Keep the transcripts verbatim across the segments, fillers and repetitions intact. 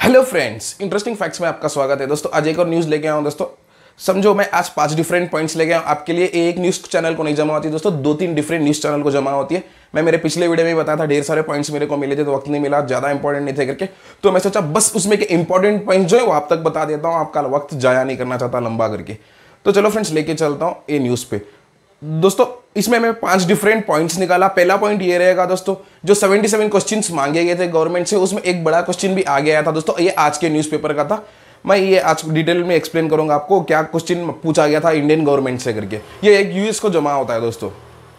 Hello friends, interesting facts में आपका स्वागत है। दोस्तों आज एक और न्यूज़ लेके आया हूँ। दोस्तों समझो मैं आज पांच डिफरेंट पॉइंट्स लेके आया हूँ आपके लिए। एक न्यूज़ चैनल को नहीं जमा होती दोस्तों, दो तीन डिफरेंट न्यूज़ चैनल को जमा होती है। मैं मेरे पिछले वीडियो में बताया था, ढेर सारे पॉइंट्स मेरे को मिले थे तो वक्त नहीं मिला, ज़्यादा इंपॉर्टेंट नहीं थे करके, तो मैं सोचा बस उसमें के इंपॉर्टेंट पॉइंट जो है वो आप तक बता देता हूँ। आपका वक्त जाया नहीं करना चाहता लंबा करके। तो चलो फ्रेंड्स लेके चलता हूँ ये न्यूज़ पे। दोस्तों इसमें मैं पांच डिफरेंट पॉइंट्स निकाला। पहला पॉइंट ये रहेगा दोस्तों, जो सतहत्तर क्वेश्चंस मांगे गए थे गवर्नमेंट से, उसमें एक बड़ा क्वेश्चन भी आ गया था दोस्तों। ये आज के न्यूज़पेपर का था। मैं ये आज डिटेल में एक्सप्लेन करूंगा आपको क्या क्वेश्चन पूछा गया था इंडियन गवर्नमेंट से करके। ये एक यूएस को जमा होता है दोस्तों।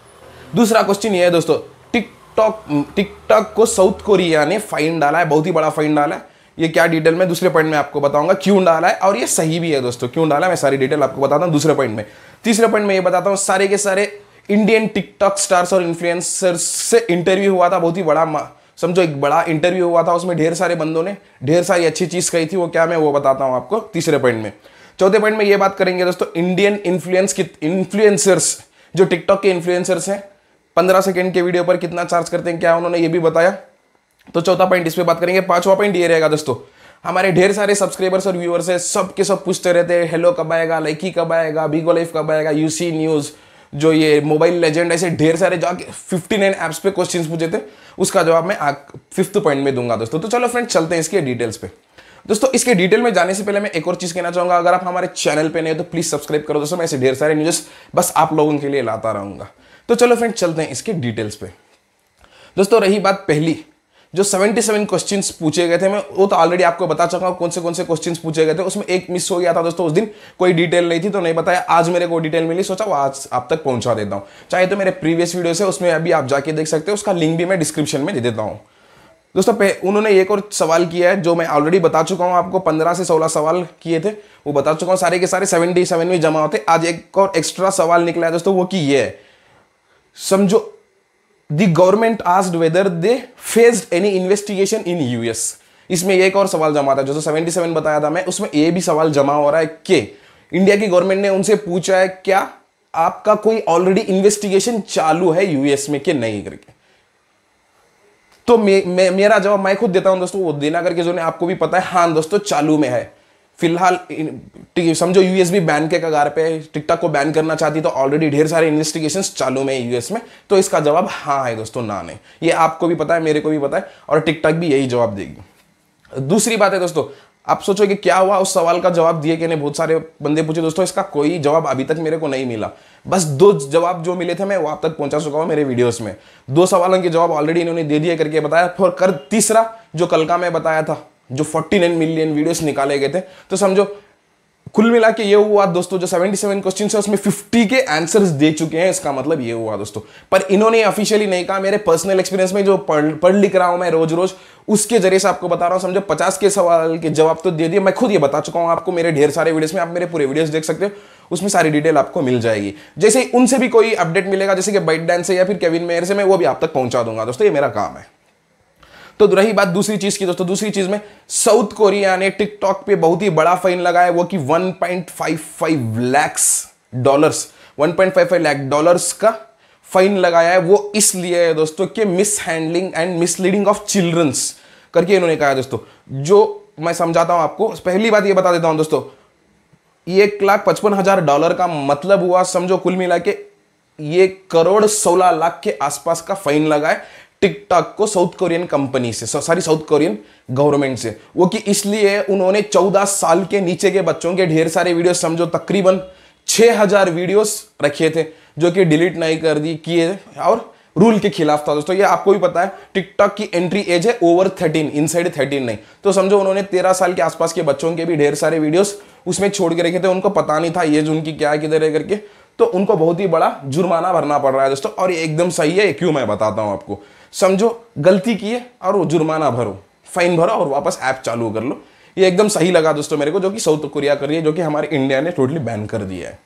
दूसरा क्वेश्चन ये है दोस्तों, टिकटॉक टिकटॉक को साउथ कोरिया ने फाइन डाला है, बहुत ही बड़ा फाइन डाला है। ये क्या डिटेल में दूसरे पॉइंट में आपको बताऊंगा क्यों डाला है, और ये सही भी है दोस्तों क्यों डाला है, मैं सारी डिटेल आपको बताता हूँ दूसरे पॉइंट में। तीसरे पॉइंट में ये बताता हूँ, सारे के सारे इंडियन टिकटॉक स्टार्स और इन्फ्लुएंसर्स से इंटरव्यू हुआ था, बहुत ही बड़ा, समझो एक बड़ा इंटरव्यू हुआ था। उसमें ढेर सारे बंदों ने ढेर सारी अच्छी चीज कही थी। वो क्या मैं वो बताता हूँ आपको तीसरे पॉइंट में। चौथे पॉइंट में ये बात करेंगे दोस्तों, इंडियन इन्फ्लुएंस की इन्फ्लुएंसर्स जो टिकटॉक के इन्फ्लुएंसर्स हैं, पंद्रह सेकंड के वीडियो पर कितना चार्ज करते हैं, क्या उन्होंने ये भी बताया। तो चौथा पॉइंट इस पे बात करेंगे। पांचवा पॉइंट ये रहेगा दोस्तों, हमारे ढेर सारे सब्सक्राइबर्स और व्यूअर्स है, सब के सब पूछते रहते हैं हेलो कब आएगा, लाइकी कब आएगा, बिगो लाइफ कब आएगा, यूसी न्यूज, जो ये मोबाइल लेजेंड, ऐसे ढेर सारे जाके उनसठ ऐप्स पे क्वेश्चंस पूछे थे। उसका जवाब मैं फिफ्थ पॉइंट में दूंगा दोस्तों। तो चलो फ्रेंड्स चलते हैं इसके डिटेल्स पे। दोस्तों इसके डिटेल में जाने से पहले मैं एक और चीज कहना चाहूंगा, अगर आप हमारे चैनल पे नहीं हो तो प्लीज सब्सक्राइब करो दोस्तों। मैं ऐसे ढेर सारे न्यूज़ बस आप लोगों के लिए लाता रहूंगा। तो चलो फ्रेंड्स चलते हैं इसके डिटेल्स पे। दोस्तों रही बात पहली, जो सतहत्तर क्वेश्चंस पूछे गए थे, मैं वो तो ऑलरेडी आपको बता चुका हूं कौन से कौन से क्वेश्चंस पूछे गए थे। उसमें एक मिस हो गया था दोस्तों, उस दिन कोई डिटेल नहीं थी तो नहीं बताया। आज मेरे को डिटेल मिली, सोचा वो आज आप तक पहुंचा देता हूं। चाहे तो मेरे प्रीवियस वीडियो से उसमें अभी आप जाके देख सकते हो, उसका लिंक भी मैं डिस्क्रिप्शन में दे देता हूं दोस्तों। उन्होंने एक और सवाल किया है जो मैं ऑलरेडी बता चुका हूं आपको, पंद्रह से सोलह सवाल किए थे वो बता चुका हूं, सारे के सारे सेवेंटी सेवन में जमा होते। आज एक और एक्स्ट्रा सवाल निकला है दोस्तों, वो की ये है, समझो The government asked whether they faced any investigation in U S। इसमें एक और सवाल जमा था, जो सतहत्तर बताया था मैं, उसमें ये भी सवाल जमा हो रहा है कि इंडिया की गवर्नमेंट ने उनसे पूछा है क्या आपका कोई ऑलरेडी इन्वेस्टिगेशन चालू है यूएस में कि नहीं करके। तो मे, मे, मेरा जवाब मैं खुद देता हूं दोस्तों, वो देना करके जो ने आपको भी पता है, हाँ दोस्तों चालू में है फिलहाल। समझो यूएस भी बैन के कगार पे, टिकटॉक को बैन करना चाहती तो ऑलरेडी ढेर सारे इन्वेस्टिगेशंस चालू में है यूएस में। तो इसका जवाब हाँ है दोस्तों, ना नहीं। ये आपको भी पता है, मेरे को भी पता है, और टिकटॉक भी यही जवाब देगी। दूसरी बात है दोस्तों, आप सोचोगे क्या हुआ, उस सवाल का जवाब दिए कि नहीं, बहुत सारे बंदे पूछे दोस्तों, इसका कोई जवाब अभी तक मेरे को नहीं मिला। बस दो जवाब जो मिले थे मैं वो आप तक पहुंचा चुका हूं मेरे वीडियोस में। दो सवालों के जवाब ऑलरेडी इन्होंने दे दिए करके बताया। फिर कर तीसरा जो कल का मैं बताया था, जो उनचास मिलियन वीडियोस निकाले गए थे, तो समझो कुल मिला के ये हुआ दोस्तों, जो सतहत्तर क्वेश्चन है उसमें पचास के आंसर्स दे चुके हैं। इसका मतलब ये हुआ दोस्तों, पर इन्होंने ऑफिशियली नहीं कहा। मेरे पर्सनल एक्सपीरियंस में जो पढ़ पढ़ लिख रहा हूं मैं रोज रोज, उसके जरिए से आपको बता रहा हूं। समझो पचास के सवाल के जवाब तो दे दिए, मैं खुद ये बता चुका हूं आपको मेरे ढेर सारे वीडियोस में। आप मेरे पूरे वीडियोस देख सकते हो, उसमें सारी डिटेल आपको मिल जाएगी। जैसे ही उनसे भी कोई अपडेट मिलेगा, जैसे कि बाइट डांस से या फिर केविन मेयर से, मैं वो भी आप तक पहुंचा दूंगा दोस्तों, ये मेरा काम है। तो रही बात दूसरी चीज की दोस्तों, दूसरी चीज में साउथ कोरिया ने टिकटॉक पे बहुत ही बड़ा फाइन लगाया, वो कि one point five five lakh dollars one point five five lakh dollars का फाइन लगाया है। वो इसलिए है दोस्तों कि mishandling and misleading of children's करके इन्होंने कहा है दोस्तों। जो मैं समझाता हूं आपको, पहली बात ये बता देता हूं दोस्तों, एक लाख पचपन हजार डॉलर का मतलब हुआ, समझो कुल मिला के ये करोड़ सोलह लाख के आसपास का फाइन लगा है टिकटॉक को साउथ कोरियन कंपनी से, सॉरी साउथ कोरियन गवर्नमेंट से। वो कि इसलिए उन्होंने चौदह साल के नीचे के बच्चों के ढेर सारे वीडियोस, समझो तकरीबन छह हज़ार वीडियोस रखे थे, जो कि डिलीट नहीं कर दी किए, और रूल के खिलाफ था दोस्तों। ये आपको भी पता है, टिकटॉक की एंट्री एज है ओवर थर्टीन, इनसाइड थर्टीन नहीं। तो समझो उन्होंने तेरह साल के आसपास के बच्चों के भी ढेर सारे वीडियोस उसमें छोड़ के रखे थे। उनको पता नहीं था ये जो उनकी क्या किधर है करके, तो उनको बहुत ही बड़ा जुर्माना भरना पड़ रहा है दोस्तों। और ये एकदम सही है, क्यों मैं बताता हूं आपको। समझो गलती की है और वो जुर्माना भरो, फाइन भरो और वापस ऐप चालू कर लो। ये एकदम सही लगा दोस्तों मेरे को, जो कि साउथ कोरिया कर रही है, जो कि हमारे इंडिया ने टोटली बैन कर दिया है।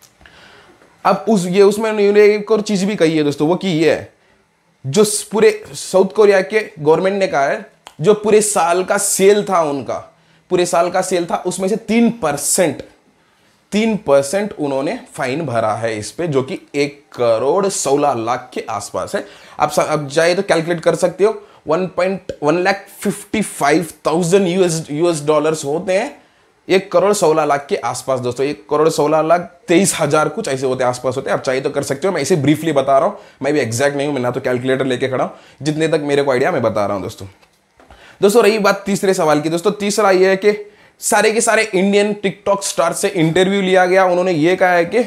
अब उस ये उसमें एक और चीज भी कही है दोस्तों, वो कि ये है, जो पूरे साउथ कोरिया के गवर्नमेंट ने कहा है, जो पूरे साल का सेल था उनका, पूरे साल का सेल था, उसमें से तीन परसेंट तीन परसेंट उन्होंने फाइन भरा है इस पे, जो कि एक करोड़ सोलह लाख के आसपास है। आप अब जाए तो कैलकुलेट कर सकते हो, one point one lakh fifty five thousand US US dollars होते हैं एक करोड़ सोलह लाख के आसपास दोस्तों। एक करोड़ सोलह लाख तेईस हजार कुछ ऐसे होते हैं, आसपास होते हैं। आप चाहिए तो कर सकते हो, मैं इसे ब्रीफली बता रहा हूं, मैं भी एग्जैक्ट नहीं हूं, मैं ना तो कैलकुलेटर लेके खड़ा हूं, जितने तक मेरे को आइडिया मैं बता रहा हूं दोस्तों। दोस्तों रही बात तीसरे सवाल की दोस्तों, तीसरा यह है कि सारे के सारे इंडियन टिकटॉक स्टार से इंटरव्यू लिया गया। उन्होंने ये कहा है कि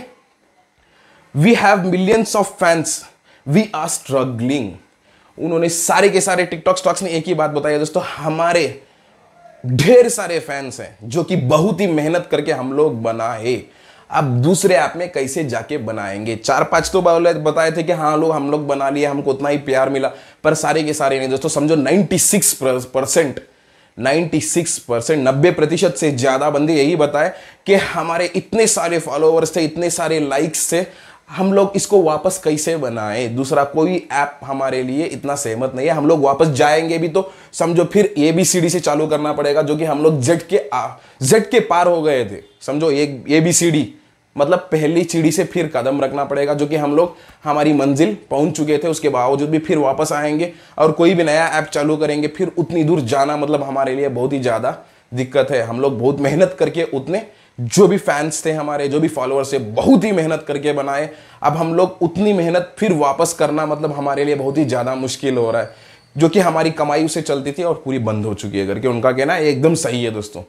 we have millions of fans, we are struggling. उन्होंने सारे के सारे टिकटॉक स्टॉक्स ने एक ही बात बताई है दोस्तों, हमारे ढेर सारे फैंस हैं जो कि बहुत ही मेहनत करके हम लोग बनाए, अब दूसरे ऐप में कैसे जाके बनाएंगे। चार पांच तो बताए थे कि हाँ लोग हम लोग बना लिए, हमको उतना ही प्यार मिला, पर सारे के सारे नहीं दोस्तों। समझो छियानवे परसेंट छियानवे परसेंट नब्बे प्रतिशत से ज्यादा बंदे यही बताए कि हमारे इतने सारे फॉलोअर्स थे, इतने सारे लाइक्स थे, हम लोग इसको वापस कैसे बनाए। दूसरा कोई ऐप हमारे लिए इतना सहमत नहीं है, हम लोग वापस जाएंगे भी तो समझो फिर ए बी सी डी से चालू करना पड़ेगा, जो कि हम लोग जेड के जेड के पार हो गए थे। समझो एक ए बी सी डी मतलब पहली सीढ़ी से फिर कदम रखना पड़ेगा, जो कि हम लोग हमारी मंजिल पहुंच चुके थे, उसके बावजूद भी फिर वापस आएंगे और कोई भी नया ऐप चालू करेंगे, फिर उतनी दूर जाना मतलब हमारे लिए बहुत ही ज़्यादा दिक्कत है। हम लोग बहुत मेहनत करके उतने जो भी फैंस थे हमारे, जो भी फॉलोअर्स थे, बहुत ही मेहनत करके बनाए, अब हम लोग उतनी मेहनत फिर वापस करना मतलब हमारे लिए बहुत ही ज़्यादा मुश्किल हो रहा है, जो कि हमारी कमाई उससे चलती थी और पूरी बंद हो चुकी है करके उनका कहना है। एकदम सही है दोस्तों।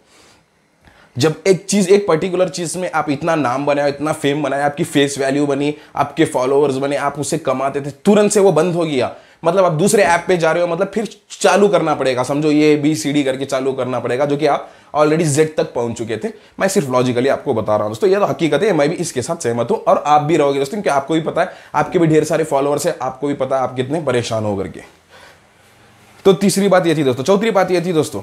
जब एक चीज, एक पर्टिकुलर चीज में आप इतना नाम बनाए, इतना फेम बनाए, आपकी फेस वैल्यू बनी, आपके फॉलोअर्स बने, आप उसे कमाते थे, तुरंत से वो बंद हो गया, मतलब आप दूसरे ऐप पे जा रहे हो, मतलब फिर चालू करना पड़ेगा। समझो ये बी सी डी करके चालू करना पड़ेगा, जो कि आप ऑलरेडी जेड तक पहुंच चुके थे। मैं सिर्फ लॉजिकली आपको बता रहा हूं दोस्तों, ये तो हकीकत है, मैं भी इसके साथ सहमत हूं और आप भी रहोगे दोस्तों, क्योंकि आपको भी पता है, आपके भी ढेर सारे फॉलोअर्स है, आपको भी पता है आप कितने परेशान हो करके। तो तीसरी बात ये थी दोस्तों। चौथी बात ये थी दोस्तों,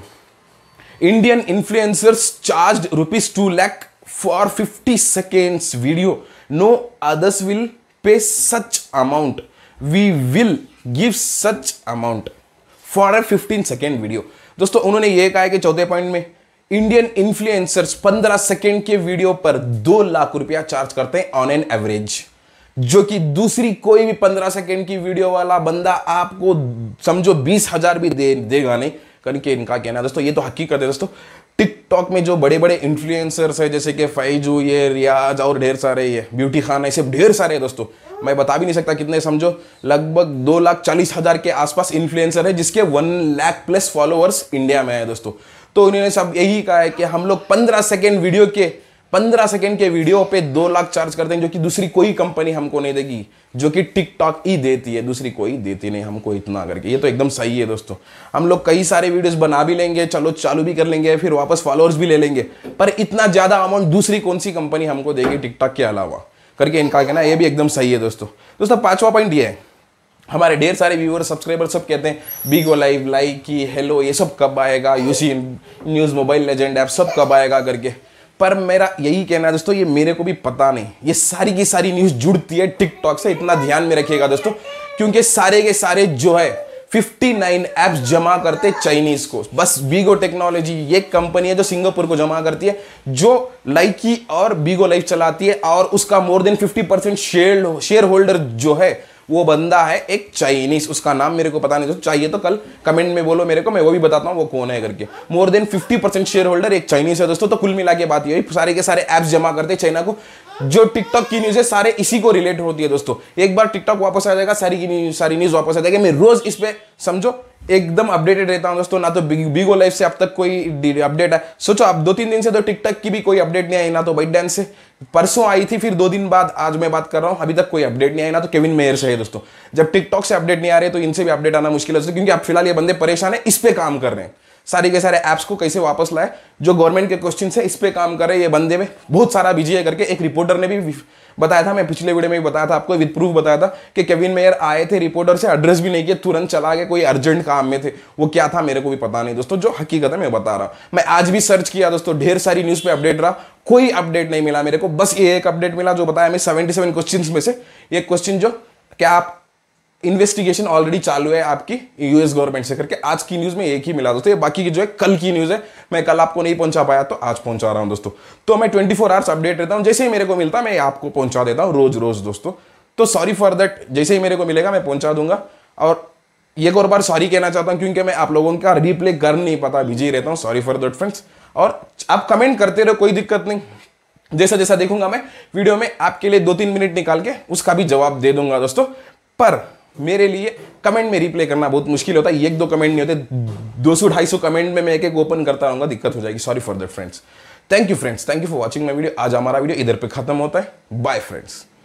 Indian influencers charge rupees two lakh for fifty seconds video, no others will pay such amount, we will give such amount for a fifteen second video. दोस्तों उन्होंने ये कहा है कि चौथे पॉइंट में इंडियन इन्फ्लुएंसर्स पंद्रह सेकेंड के वीडियो पर दो लाख रुपया चार्ज करते हैं ऑन एन एवरेज, जो कि दूसरी कोई भी पंद्रह सेकेंड की वीडियो वाला बंदा आपको समझो बीस हजार भी दे देगा नहीं करके इनका कहना है दोस्तों। ये तो हकीकत है दोस्तों। टिकटॉक में जो बड़े बड़े इन्फ्लुएंसर्स है, जैसे कि फैजू, ये रियाज और ढेर सारे, ये ब्यूटी खान, ऐसे ढेर सारे दोस्तों, मैं बता भी नहीं सकता कितने, समझो लगभग दो लाख चालीस हजार के आसपास इन्फ्लुएंसर है, जिसके one lakh plus followers India में है दोस्तों। तो उन्होंने सब यही कहा है कि हम लोग पंद्रह सेकेंड वीडियो के पंद्रह सेकेंड के वीडियो पे दो लाख चार्ज करते हैं, जो कि दूसरी कोई कंपनी हमको नहीं देगी, जो कि टिकटॉक ही देती है, दूसरी कोई देती नहीं हमको इतना करके। ये तो एकदम सही है दोस्तों। हम लोग कई सारे वीडियोस बना भी लेंगे, चलो चालू भी कर लेंगे, फिर वापस फॉलोअर्स भी ले लेंगे, पर इतना ज्यादा अमाउंट दूसरी कौन सी कंपनी हमको देगी टिकटॉक के अलावा करके इनका कहना, ये भी एकदम सही है दोस्तों। दोस्तों पांचवा पॉइंट ये है, हमारे ढेर सारे व्यूअर सब्सक्राइबर सब कहते हैं बिगो लाइव, लाइक की, हेलो, ये सब कब आएगा, UC News, mobile legend app सब कब आएगा करके। पर मेरा यही कहना है दोस्तों, ये मेरे को भी पता नहीं, ये सारी की सारी न्यूज़ जुड़ती है टिकटॉक से, इतना ध्यान में रखिएगा दोस्तों, क्योंकि सारे के सारे जो है उनसठ ऐप्स जमा करते चाइनीज को। बस बीगो टेक्नोलॉजी ये कंपनी है जो सिंगापुर को जमा करती है, जो लाइकी और बीगो लाइव चलाती है, और उसका more than fifty percent share shareholder जो है वो बंदा है एक चाइनीज, उसका नाम मेरे को पता नहीं, तो चाहिए तो कल कमेंट में बोलो मेरे को, मैं वो भी बताता हूँ वो कौन है करके। More than fifty percent shareholder एक चाइनीज है दोस्तों। तो कुल मिला के बात ये, सारे के सारे ऐप्स जमा करते हैं चाइना को। जो टिकटॉक की न्यूज़ है सारे इसी को रिलेट होती है दोस्तों। एक बार टिकटॉक वापस आ जाएगा, सारी की न्यूज़ सारी न्यूज़ वापस आ जाएगी। मैं रोज इस पे समझो एकदम अपडेटेड रहता हूं दोस्तों। ना तो बीगो लाइफ से अब तक कोई अपडेट है, सोचो अब दो तीन दिन से तो टिकटॉक की भी कोई अपडेट नहीं आई, ना तो बाइट डांस से परसों आई थी, फिर दो दिन बाद आज मैं बात कर रहा हूं, अभी तक कोई अपडेट नहीं आई, ना तो केविन मेयर से है दोस्तों। जब टिकटॉक से अपडेट नहीं आ रहे तो इनसे भी अपडेट आना मुश्किल है दोस्तों, क्योंकि अब फिलहाल ये बंदे परेशान है, इस पे काम कर रहे हैं। सारे के सारे ऐप्स को कैसे वापस लाए, जो गवर्नमेंट के क्वेश्चन है इस पे काम कर रहे हैं ये बंदे में बहुत सारा बिजी है करके एक रिपोर्टर ने भी बताया था। मैं पिछले वीडियो में भी बताया था आपको, विद प्रूफ बताया था कि केविन मेयर आए थे, रिपोर्टर से एड्रेस भी नहीं किया, तुरंत चला गए, कोई अर्जेंट काम में थे। वो क्या था मेरे को भी पता नहीं दोस्तों, जो हकीकत है मैं बता रहा हूं। मैं आज भी सर्च किया दोस्तों, ढेर सारी न्यूज पे अपडेट रहा, कोई अपडेट नहीं मिला मेरे को। बस ये एक अपडेट मिला जो बताया मैं सेवेंटी सेवन क्वेश्चन में से एक क्वेश्चन, जो क्या आप इन्वेस्टिगेशन ऑलरेडी चालू है आपकी यूएस गवर्नमेंट से करके, आज की न्यूज में एक ही मिला दोस्तों। ये बाकी की जो है कल की न्यूज है, मैं कल आपको नहीं पहुंचा पाया तो आज पहुंचा रहा हूं दोस्तों। तो मैं ट्वेंटी फोर आवर्स अपडेट रहता हूं, जैसे ही मेरे को मिलता मैं आपको पहुंचा देता हूं रोज रोज दोस्तों। तो सॉरी फॉर दैट, जैसे ही मेरे को मिलेगा मैं पहुंचा दूंगा। और एक और बार सॉरी कहना चाहता हूं क्योंकि मैं आप लोगों का रिप्ले कर नहीं पाता, बिजी रहता हूं, सॉरी फॉर दैट फ्रेंड्स। और आप कमेंट करते रहो, कोई दिक्कत नहीं, जैसा जैसा देखूंगा मैं वीडियो में आपके लिए दो तीन मिनट निकाल के उसका भी जवाब दे दूंगा दोस्तों। पर मेरे लिए कमेंट में रिप्लाई करना बहुत मुश्किल होता है, एक दो कमेंट नहीं होते, दो सौ ढाई सौ कमेंट में मैं एक एक ओपन करता रहूंगा, दिक्कत हो जाएगी, sorry for that friends. Thank you friends, thank you for watching my video. आज हमारा वीडियो इधर पे खत्म होता है, बाय फ्रेंड्स।